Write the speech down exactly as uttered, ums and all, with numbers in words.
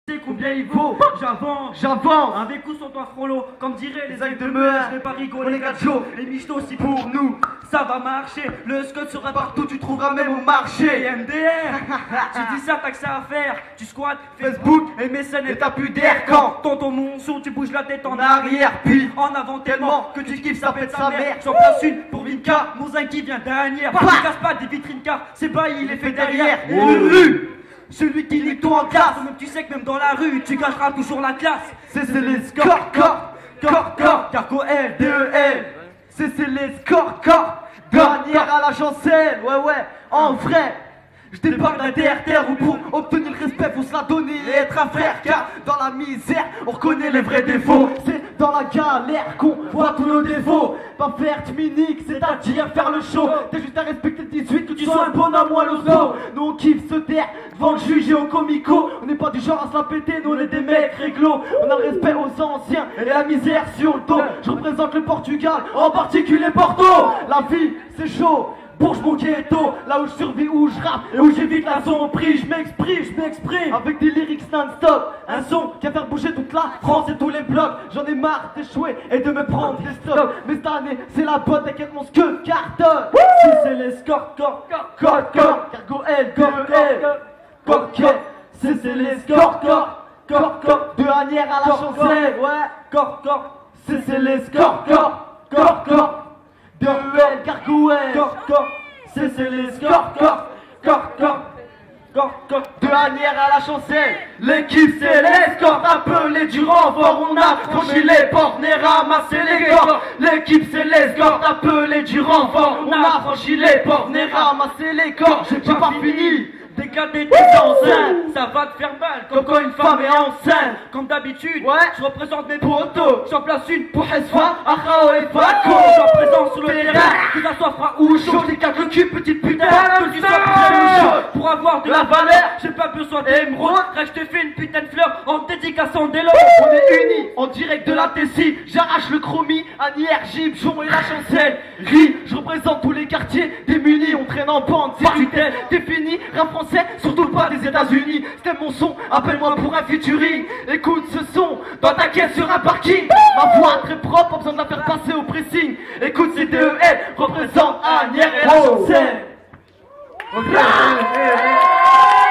sais combien il vaut, j'avance, j'avance avec ou sans toi frollo, comme diraient les aïeux aïeux de de Meur, Meur, je vais pas rigoler les gâteaux, les michetots aussi pour nous, ça va marcher, le scot sera partout, tu trouveras même au Et marché, M D R, tu dis ça, t'as que ça à faire, tu squattes Facebook et mécènes et t'as plus d'air quand tonton Monson, tu bouges la tête en en arrière, puis en avant tellement que tu kiffes, ça pète sa mère. mère. J'en place une pour Vinka, mon zin qui vient derrière. Bah. Ne casse pas des vitrines car c'est pas il est fait derrière. derrière. Et Oh. le rue, celui qui nique tout en classe. Même tu sais que même dans la rue, tu cacheras toujours la classe. C'est c'est les scores, corps, corps, corps, Carco L, D E L. C'est c'est les scores, corps, dernière à la chancelle. Ouais, ouais, en vrai. Je débarque d'un terre terre où pour obtenir le respect faut se la donner et être un frère. Car dans la misère on reconnaît les vrais défauts. C'est dans la galère qu'on voit tous nos défauts. Pas faire tminique, c'est-à-dire faire le show. T'es juste à respecter le dix-huit, que tu sois un bonhomme ou un losto. Nous on kiffe se taire devant le juge et au comico. On n'est pas du genre à se la péter, nous on est des mecs réglo. On a le respect aux anciens et la misère sur le dos. Je représente le Portugal, en particulier Porto. La vie c'est chaud. Bourge mon ghetto, là où je survis, où je rappe et où j'évite la sombrerie, je m'exprime, je m'exprime avec des lyrics non-stop, un son qui va faire bouger toute la France et tous les blocs. J'en ai marre d'échouer et de me prendre des stops, mais cette année c'est la bonne, t'inquiète mon skeu cartonne. Si c'est les scores, corps, corps, corps, corps, cargo L, corps, L, corps, corps, si c'est les scores, corps, corps, corps, de Hanière à la chancelle, ouais, corps, corps, si c'est les scores, corps, corps, corps. De L, Cargouel, corps, corps, c'est c'est les scores, corps, corps, corps, corps, corps. De Hanière à la chancelle, l'équipe c'est les scores, appelé du renfort, on a franchi les portes, n'est ramassé les corps. L'équipe c'est les scores, appelé du renfort, on a franchi les portes, n'est ramassé les corps. J'ai pas fini. Décaler tes enceintes, ça va te faire mal comme quand une femme est enceinte. Comme d'habitude, Ouais. je représente mes potos. J'en place une pour Hesfa, Fa, Achao et Faco. J'en présente sur le terrain, que ça soit froid ou chaud. Je décale le cul, petite putain, que tu sois prêt ou chaud. Pour avoir de la valeur, j'ai pas besoin d'émeraude. Reste, je te fais une putain de fleur en dédicaçant des lots. On est unis en direct de la Tessie. J'arrache le chromie, Hanière, Jim, Jon et la chancelle. Ri, je représente tous les quartiers démunis. On traîne en bande, c'est tutelle. T'es fini, rap français, surtout pas des États-Unis. C'était mon son, appelle-moi pour un featuring. Écoute ce son dans ta caisse sur un parking. Ma voix très propre, pas besoin de la faire passer au pressing. Écoute, c'est D E L, représente Hanière et la chancelle. Ok.